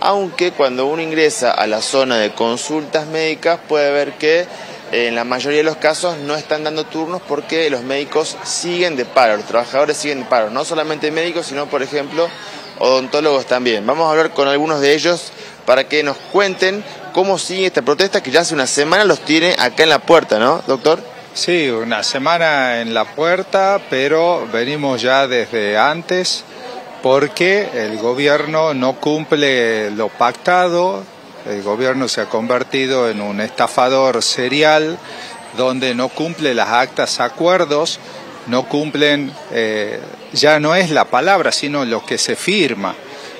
aunque cuando uno ingresa a la zona de consultas médicas puede ver que en la mayoría de los casos no están dando turnos porque los médicos siguen de paro, los trabajadores siguen de paro, no solamente médicos, sino por ejemplo odontólogos también. Vamos a hablar con algunos de ellos para que nos cuenten cómo sigue esta protesta que ya hace una semana los tiene acá en la puerta, ¿no, doctor? Sí, una semana en la puerta, pero venimos ya desde antes porque el gobierno no cumple lo pactado. El gobierno se ha convertido en un estafador serial donde no cumple las actas, acuerdos, no cumplen, ya no es la palabra, sino lo que se firma.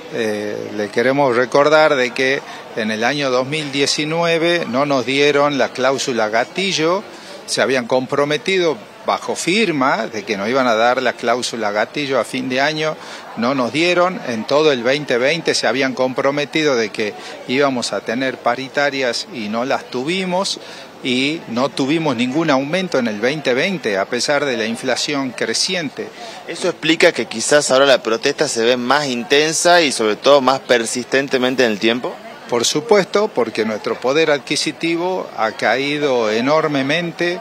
Le queremos recordar de que en el año 2019 no nos dieron la cláusula gatillo, se habían comprometido bajo firma de que nos iban a dar la cláusula gatillo a fin de año, no nos dieron, en todo el 2020 se habían comprometido de que íbamos a tener paritarias y no las tuvimos y no tuvimos ningún aumento en el 2020 a pesar de la inflación creciente. ¿Eso explica que quizás ahora la protesta se ve más intensa y sobre todo más persistentemente en el tiempo? Por supuesto, porque nuestro poder adquisitivo ha caído enormemente.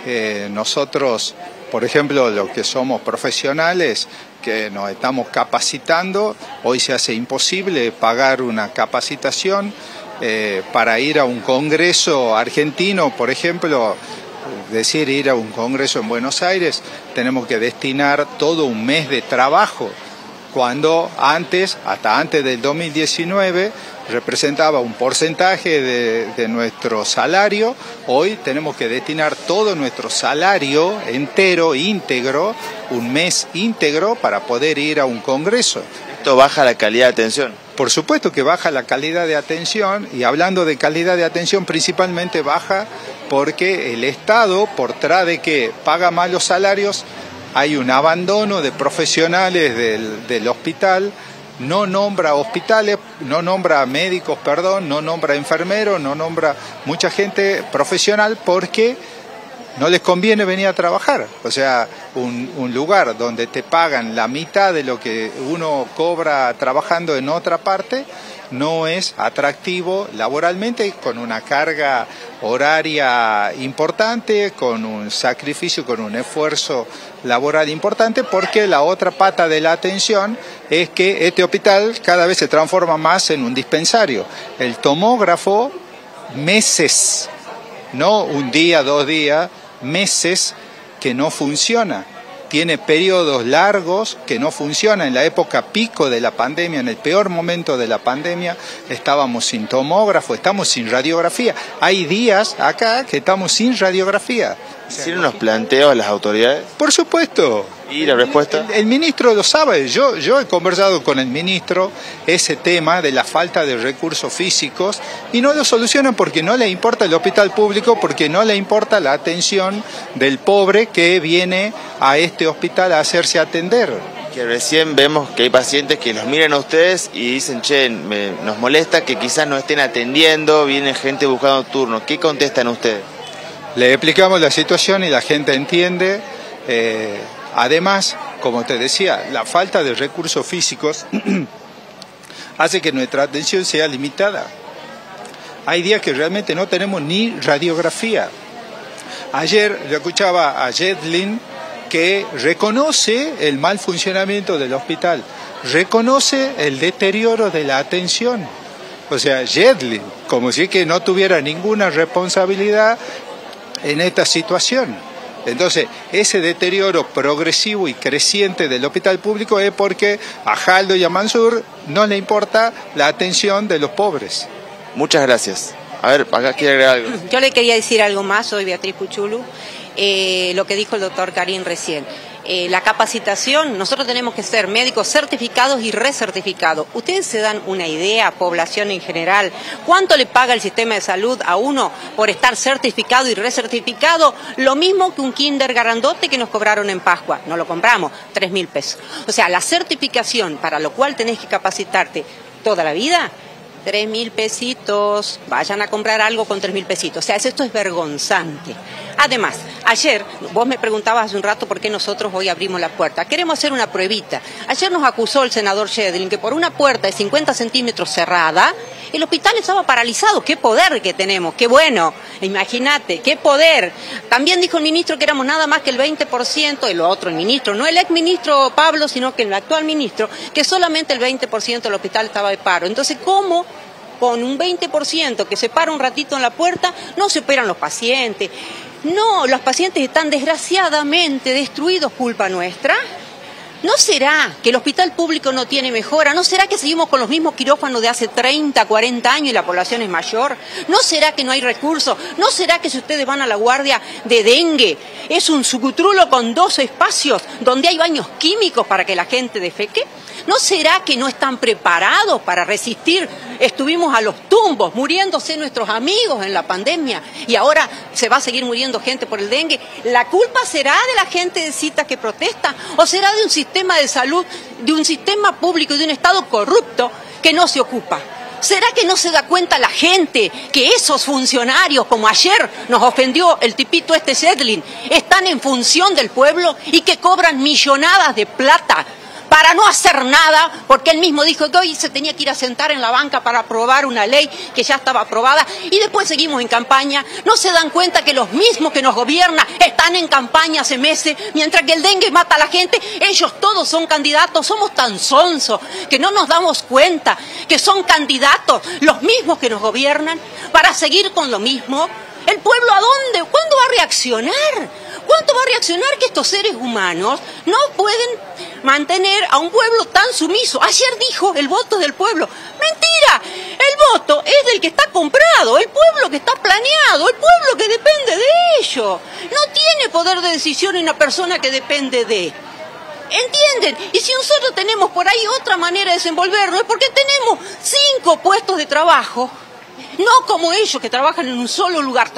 Nosotros, por ejemplo, los que somos profesionales, que nos estamos capacitando, hoy se hace imposible pagar una capacitación para ir a un congreso argentino, por ejemplo, decir ir a un congreso en Buenos Aires, tenemos que destinar todo un mes de trabajo, cuando antes, hasta antes del 2019, representaba un porcentaje de nuestro salario. Hoy tenemos que destinar todo nuestro salario entero, íntegro, un mes íntegro para poder ir a un congreso. ¿Esto baja la calidad de atención? Por supuesto que baja la calidad de atención, y hablando de calidad de atención principalmente baja porque el Estado, por tras de que paga mal los salarios, hay un abandono de profesionales del hospital, no nombra hospitales, no nombra médicos, perdón, no nombra enfermeros, no nombra mucha gente profesional porque no les conviene venir a trabajar. O sea, un lugar donde te pagan la mitad de lo que uno cobra trabajando en otra parte no es atractivo laboralmente, con una carga horaria importante, con un sacrificio, con un esfuerzo laboral importante, porque la otra pata de la atención es que este hospital cada vez se transforma más en un dispensario. El tomógrafo, meses, no un día, 2 días, meses que no funciona. Tiene periodos largos que no funcionan. En la época pico de la pandemia, en el peor momento de la pandemia, estábamos sin tomógrafo, estamos sin radiografía. Hay días acá que estamos sin radiografía. ¿Hicieron unos planteos a las autoridades? Por supuesto. ¿Y la respuesta? El ministro lo sabe. Yo he conversado con el ministro ese tema de la falta de recursos físicos y no lo solucionan porque no le importa el hospital público, porque no le importa la atención del pobre que viene a este hospital a hacerse atender. Que recién vemos que hay pacientes que los miran a ustedes y dicen, che, nos molesta que quizás no estén atendiendo, viene gente buscando turnos. ¿Qué contestan ustedes? Le explicamos la situación y la gente entiende. Además, como te decía, la falta de recursos físicos hace que nuestra atención sea limitada. Hay días que realmente no tenemos ni radiografía. Ayer yo escuchaba a Jedlin que reconoce el mal funcionamiento del hospital, reconoce el deterioro de la atención. O sea, Jedlin, como si que no tuviera ninguna responsabilidad en esta situación. Entonces, ese deterioro progresivo y creciente del hospital público es porque a Jaldo y a Mansur no le importa la atención de los pobres. Muchas gracias. A ver, acá quiere agregar algo. Yo le quería decir algo más, soy Beatriz Puchulu, lo que dijo el doctor Karim recién. La capacitación, nosotros tenemos que ser médicos certificados y recertificados. ¿Ustedes se dan una idea, población en general, cuánto le paga el sistema de salud a uno por estar certificado y recertificado? Lo mismo que un kinder grandote que nos cobraron en Pascua, no lo compramos, 3.000 pesos. O sea, la certificación, para lo cual tenés que capacitarte toda la vida, 3.000 pesitos, vayan a comprar algo con 3.000 pesitos. O sea, esto es vergonzante. Además, ayer, vos me preguntabas hace un rato por qué nosotros hoy abrimos la puerta. Queremos hacer una pruebita. Ayer nos acusó el senador Schedling que por una puerta de 50 centímetros cerrada, el hospital estaba paralizado. ¡Qué poder que tenemos! ¡Qué bueno! Imagínate, ¡qué poder! También dijo el ministro que éramos nada más que el 20%, el otro, el ministro, no el exministro Pablo, sino que el actual ministro, que solamente el 20% del hospital estaba de paro. Entonces, ¿cómo con un 20% que se para un ratito en la puerta no se operan los pacientes? No, los pacientes están desgraciadamente destruidos, culpa nuestra. ¿No será que el hospital público no tiene mejora? ¿No será que seguimos con los mismos quirófanos de hace 30, 40 años y la población es mayor? ¿No será que no hay recursos? ¿No será que si ustedes van a la guardia de dengue es un sucutrulo con 2 espacios donde hay baños químicos para que la gente defeque? ¿No será que no están preparados para resistir? Estuvimos a los tumbos, muriéndose nuestros amigos en la pandemia y ahora se va a seguir muriendo gente por el dengue. ¿La culpa será de la gente de cita que protesta o será de un sistema de salud, de un sistema público y de un Estado corrupto que no se ocupa? ¿Será que no se da cuenta la gente que esos funcionarios, como ayer nos ofendió el tipito Schedling, están en función del pueblo y que cobran millonadas de plata para no hacer nada, porque él mismo dijo que hoy se tenía que ir a sentar en la banca para aprobar una ley que ya estaba aprobada y después seguimos en campaña? ¿No se dan cuenta que los mismos que nos gobiernan están en campaña hace meses, mientras que el dengue mata a la gente? Ellos todos son candidatos. Somos tan sonsos que no nos damos cuenta que son candidatos los mismos que nos gobiernan para seguir con lo mismo. ¿El pueblo a dónde? ¿Cuándo va a reaccionar? ¿Cuánto va a reaccionar que estos seres humanos no pueden mantener a un pueblo tan sumiso? Ayer dijo el voto del pueblo. ¡Mentira! El voto es del que está comprado, el pueblo que está planeado, el pueblo que depende de ello. No tiene poder de decisión en una persona que depende de. ¿Entienden? Y si nosotros tenemos por ahí otra manera de desenvolvernos, es porque tenemos 5 puestos de trabajo. No como ellos que trabajan en un solo lugar,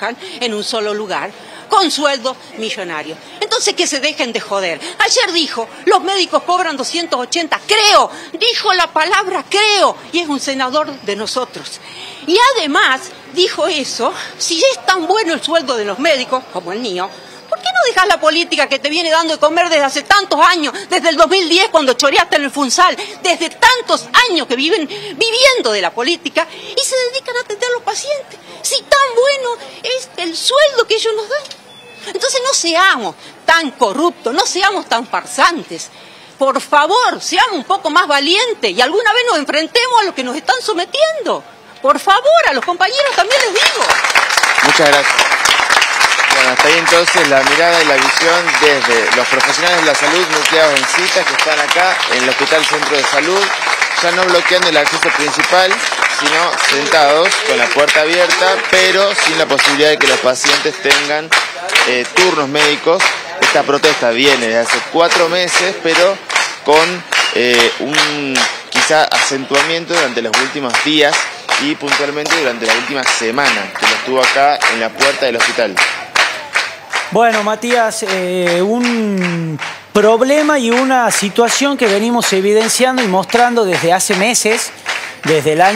con sueldos millonarios. Entonces que se dejen de joder. Ayer dijo, los médicos cobran 280, creo, dijo la palabra creo, y es un senador de nosotros. Y además dijo eso, si es tan bueno el sueldo de los médicos, como el mío, ¿por qué no dejas la política que te viene dando de comer desde hace tantos años, desde el 2010 cuando choreaste en el Funsal, desde tantos años que viven viviendo de la política y se dedican a atender a los pacientes? Si tan bueno es el sueldo que ellos nos dan. Entonces no seamos tan corruptos, no seamos tan farsantes. Por favor, seamos un poco más valientes y alguna vez nos enfrentemos a los que nos están sometiendo. Por favor, a los compañeros también les digo. Muchas gracias. Bueno, hasta ahí entonces la mirada y la visión desde los profesionales de la salud nucleados en citas que están acá en el Hospital Centro de Salud, ya no bloqueando el acceso principal, sino sentados con la puerta abierta, pero sin la posibilidad de que los pacientes tengan turnos médicos. Esta protesta viene de hace 4 meses, pero con un quizá acentuamiento durante los últimos días y puntualmente durante la última semana que lo estuvo acá en la puerta del hospital. Bueno, Matías, un problema y una situación que venimos evidenciando y mostrando desde hace meses, desde el año